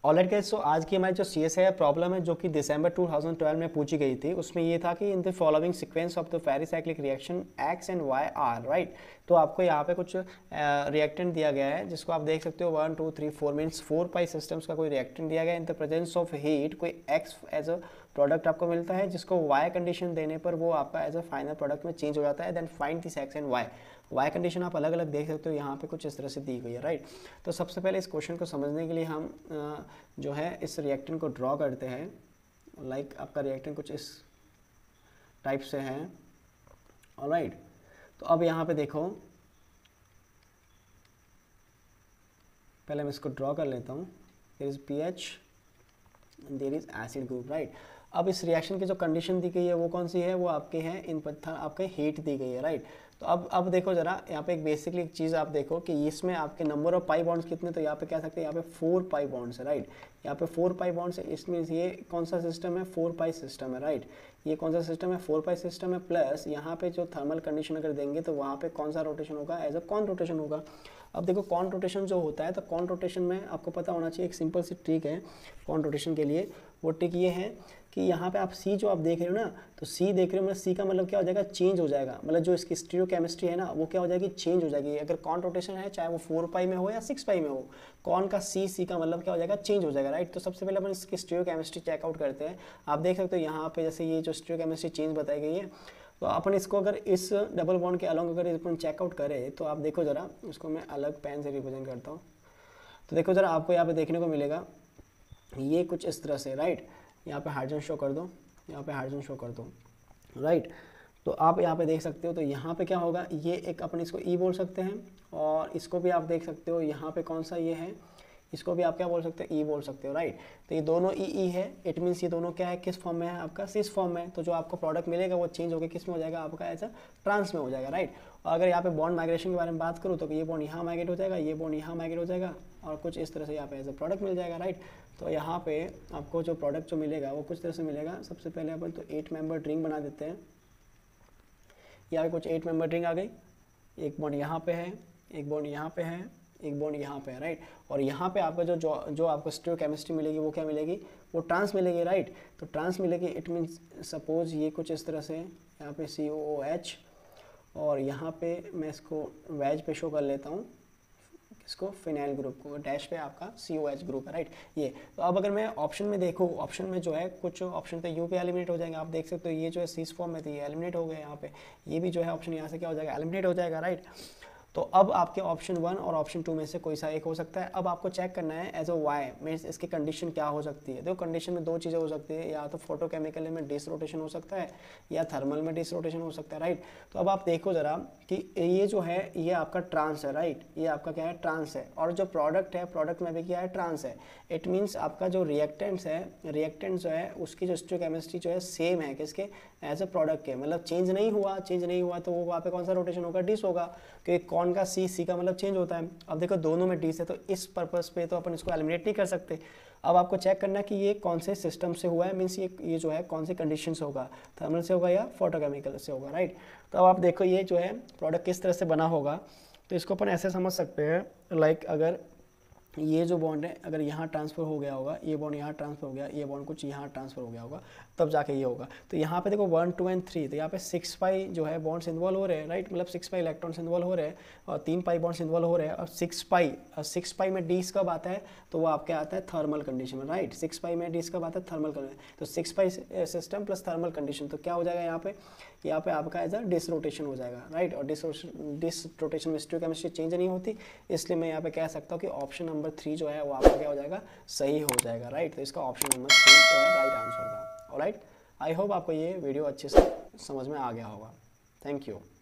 Alright guys, सो आज की हमारी जो CSIR प्रॉब्लम है जो कि दिसंबर 2012 में पूछी गई थी, उसमें ये था कि in the following sequence of the pericyclic reaction X and Y are right. तो आपको यहाँ पे कुछ रिएक्टेंट दिया गया है जिसको आप देख सकते हो 1 2 3 4 मीन्स 4 पाई सिस्टम्स का कोई रिएक्टेंट दिया गया है। In the presence of heat कोई X एज अ प्रोडक्ट आपको मिलता है जिसको Y कंडीशन देने पर वो आपका एज अ फाइनल प्रोडक्ट में चेंज हो जाता है। Then find this X and Y condition आप अलग अलग देख सकते हो, यहाँ पे कुछ इस तरह से दी गई है राइट। तो सबसे पहले इस क्वेश्चन को समझने के लिए हम जो है इस रिएक्टेंट को ड्रॉ करते हैं। लाइक आपका रिएक्टेंट कुछ इस टाइप से है ऑलराइट। तो अब यहाँ पे देखो, पहले मैं इसको ड्रॉ कर लेता हूँ। There is Ph, there is acid group right. अब इस रिएक्शन की जो कंडीशन दी गई है वो कौन सी है, वो आपके हैं इन पत्थर आपके हीट दी गई है राइट। तो अब देखो जरा यहाँ पे एक बेसिकली एक चीज़ आप देखो कि इसमें आपके नंबर ऑफ पाई बॉन्ड्स कितने, तो यहाँ पे कह सकते हैं यहाँ पे 4 पाई बॉन्ड्स है राइट। यहाँ पे 4 पाई बॉन्ड्स है, इसमें ये कौन सा सिस्टम है, 4 पाई सिस्टम है राइट। ये कौन सा सिस्टम है, 4 पाई सिस्टम है। प्लस यहाँ पे जो थर्मल कंडीशन अगर देंगे तो वहाँ पे कौन सा रोटेशन होगा, एज अ कॉन रोटेशन होगा। अब देखो कॉन रोटेशन जो होता है, तो कॉन रोटेशन में आपको पता होना चाहिए एक सिंपल सी ट्रिक है कॉन रोटेशन के लिए। वो ट्रिक ये है कि यहाँ पे आप सी जो आप देख रहे हो ना, तो सी देख रहे हो, मतलब सी का मतलब क्या हो जाएगा, चेंज हो जाएगा। मतलब जो इसकी स्टीरियोकेमिस्ट्री है ना वो क्या हो जाएगी, चेंज हो जाएगी। अगर कॉन रोटेशन है चाहे वो 4 पाई में हो या 6 पाई में हो, कॉन का सी का मतलब क्या हो जाएगा, चेंज हो जाएगा राइट। तो सबसे पहले अपन इसकी स्टीरियोकेमिस्ट्री चेकआउट करते हैं। आप देख सकते हो यहाँ पे जैसे ये जो स्टीरियोकेमिस्ट्री चेंज बताई गई है, तो अपन इसको अगर इस डबल बॉन्ड के अलॉन्ग अगर अपन चेकआउट करें तो आप देखो जरा, इसको मैं अलग पेन से रिप्रेजेंट करता हूँ। तो देखो जरा आपको यहाँ पे देखने को मिलेगा ये कुछ इस तरह से राइट। यहाँ पे हाइड्रोजन शो कर दो, यहाँ पे हाइड्रोजन शो कर दो राइट। तो आप यहाँ पे देख सकते हो, तो यहाँ पे क्या होगा, ये एक अपन इसको ई बोल सकते हैं, और इसको भी आप देख सकते हो यहाँ पे कौन सा ये है, इसको भी आप क्या बोल सकते हो, ई बोल सकते हो राइट। तो ये दोनों ई है, इट मीन्स ये दोनों क्या है, किस फॉर्म में है, आपका सिस फॉर्म में। तो जो आपको प्रोडक्ट मिलेगा वो चेंज होकर किस में हो जाएगा, आपका ऐसा ट्रांस में हो जाएगा राइट। और अगर यहाँ पे बॉन्ड माइग्रेशन के बारे में बात करूँ तो ये बॉन्ड यहाँ माइग्रेट हो जाएगा, ये बॉन्ड यहाँ माइग्रेट हो जाएगा, और कुछ इस तरह से यहाँ पे एज अ प्रोडक्ट मिल जाएगा राइट। तो यहाँ पे आपको जो प्रोडक्ट जो मिलेगा वो कुछ तरह से मिलेगा। सबसे पहले अपन तो 8 मेंबर रिंग बना देते हैं। यहाँ पे कुछ 8 मेंबर रिंग आ गई, एक बॉन्ड यहाँ पे है, एक बॉन्ड यहाँ पे है, एक बॉन्ड यहाँ पे है राइट। और यहाँ पे आपका जो आपको स्टीरियोकेमिस्ट्री मिलेगी वो क्या मिलेगी, वो ट्रांस मिलेगी राइट। तो ट्रांस मिलेगी, इट मीन्स सपोज ये कुछ इस तरह से यहाँ पे COOH, और यहाँ पे मैं इसको वेज पे शो कर लेता हूँ, इसको फिनाइल ग्रुप को, डैश पे आपका COH ग्रुप है राइट ये। तो अब अगर मैं ऑप्शन में देखूँ, ऑप्शन में जो है कुछ ऑप्शन तो यू पे एलिमिनेट हो जाएंगे। आप देख सकते हो ये जो है सीस फॉर्म में थी ये एलिमिनेट हो गए, यहाँ पे ये भी जो है ऑप्शन यहाँ से क्या हो जाएगा, एलिमिनेट हो जाएगा राइट। तो अब आपके ऑप्शन 1 और ऑप्शन 2 में से कोई सा एक हो सकता है। अब आपको चेक करना है एज अ वाई मीन्स इसकी कंडीशन क्या हो सकती है। देखो कंडीशन में 2 चीज़ें हो सकती है, या तो फोटोकेमिकल में डिसरोटेशन हो सकता है या थर्मल में डिसरोटेशन हो सकता है राइट। तो अब आप देखो ज़रा कि ये जो है ये आपका ट्रांस है राइट, ये आपका क्या है, ट्रांस है। और जो प्रोडक्ट है, प्रोडक्ट में भी क्या है, ट्रांस है। इट मीन्स आपका जो रिएक्टेंट्स है, रिएक्टेंट जो है उसकी जो स्टीरियोकेमिस्ट्री जो है सेम है किसके, एज अ प्रोडक्ट के, मतलब चेंज नहीं हुआ। चेंज नहीं हुआ तो वो वहाँ पे कौन सा रोटेशन होगा, डिस होगा, क्योंकि कौन का सी का मतलब चेंज होता है। अब देखो दोनों में डिस है, तो इस पर्पस पे तो अपन इसको एलिमिनेट नहीं कर सकते। अब आपको चेक करना है कि ये कौन से सिस्टम से हुआ है, मीन्स ये जो है कौन से कंडीशन से होगा, थर्मल से होगा या फोटोकेमिकल से होगा राइट। तो अब आप देखो ये जो है प्रोडक्ट किस तरह से बना होगा। तो इसको अपन ऐसे समझ सकते हैं, लाइक अगर ये जो बॉन्ड है अगर यहाँ ट्रांसफ़र हो गया होगा, ये बॉन्ड यहाँ ट्रांसफ़र हो गया, ये बॉन्ड कुछ यहाँ ट्रांसफ़र हो गया होगा, तब जाके ये होगा। तो यहाँ पे देखो 1 2 एंड 3, तो यहाँ पे 6 पाई जो है बॉन्ड्स इन्वॉल्व हो रहे हैं राइट, मतलब 6 पाई इलेक्ट्रॉन्स इन्वॉल्व हो रहे हैं, और 3 पाई बॉन्ड्स इन्वॉल्व हो रहे हैं। और 6 पाई में डीस कब आता है, तो वो आपके आता है थर्मल कंडीशन में राइट। 6 पाई में डीस कब आता है, थर्मल कंडीशन। तो 6 pi system plus thermal condition, तो क्या हो जाएगा यहाँ पे आपका एज अ डिसरोटेशन हो जाएगा राइट। और डिसरोटेशन में स्टीरियोकेमिस्ट्री चेंज नहीं होती, इसलिए मैं यहाँ पे कह सकता हूँ कि ऑप्शन नंबर 3 जो है वो आपका क्या हो जाएगा, सही हो जाएगा राइट। तो इसका ऑप्शन नंबर 3 जो है राइट आंसर था। ऑलराइट, आई होप आपको ये वीडियो अच्छे से समझ में आ गया होगा। Thank you.